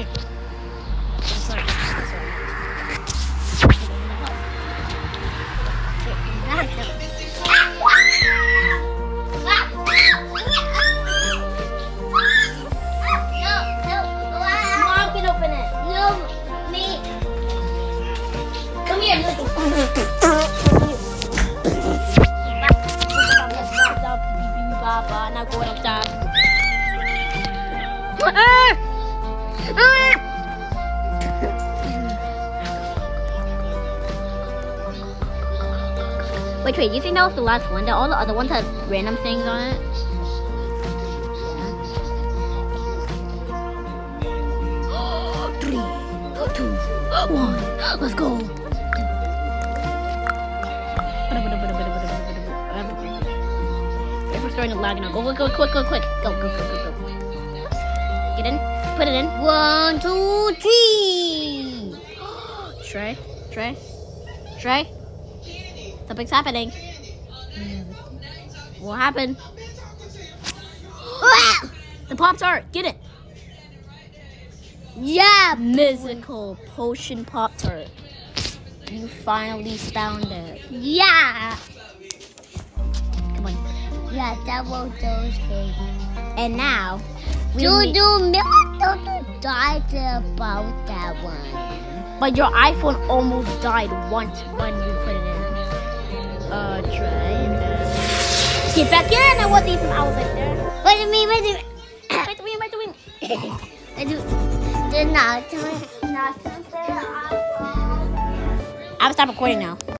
Wait. Sorry. Mom can open it. No, me. Come here. Now go up top. Wait, do you think that was the last one? That all the other ones had random things on it? Yeah. 3, 2, 1, let's go. If we're starting to lag now, go, quick. Go. Get in, put it in. 1, 2, 3. Trey. Something's happening. What happened? The Pop-Tart, get it. Yeah, Mythical potion Pop-Tart. You finally found it. yeah. Come on. Yeah, double those things. And now, Don't die about that one. but your iPhone almost died once when you put it in. Try. Get back in! I want these from out right there. Wait a minute. Right the wing. Not I have to stop recording now.